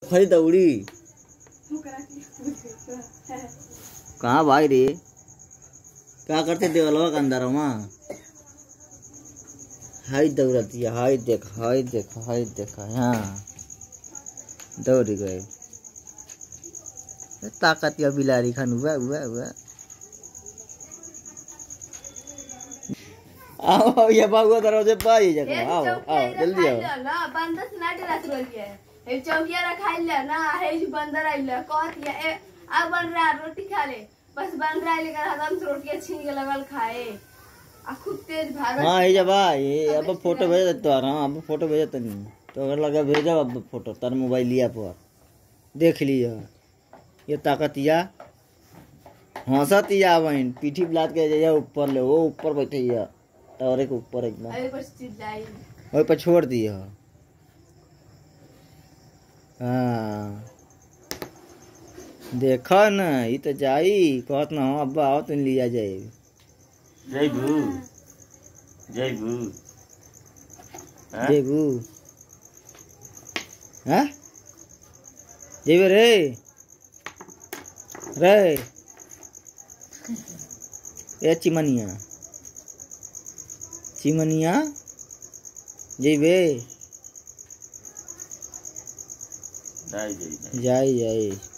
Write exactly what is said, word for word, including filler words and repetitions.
खरी दौड़ी कहाँ भाई रे क्या करते देवलवा के अंदर वहाँ हाई दौड़ती है हाई देख हाई देख हाई देखा हाँ दौड़ गए ताकत या बिलारी खान हुआ हुआ हुआ आओ ये बाबू दरवाजे पाई जगह आओ आओ जल्दी आओ ना बंदर से नाटे रख रोलिए ए चौकिया रखाई ले ना है जो बंदर आइले कहत ये आ बन रहा रोटी खा ले बस बंदर आइले कर हदम से रोटी छीन के लगल खाए आ खूब तेज भागत हां ये जब ये अब फोटो भेज दे तो हां अब फोटो भेज तो नहीं तो अगर लगा भेजो अब फोटो तार मोबाइल लिया पर देख लिया ये ताकतिया हंसतिया बहन पीठी ब्लाद के जाइए ऊपर ले वो ऊपर बैठे है टावर के ऊपर एकदम अरे पर चिल्लाई ओए पर छोड़ दिया हाँ देखो ना ये तो जाई कहत ना हो अब्बा आओ तुम लिया जाए जय भू जय भू जय भू हाँ जय रे रे ये चिमनिया चिमनिया जय बे जय जय जय जय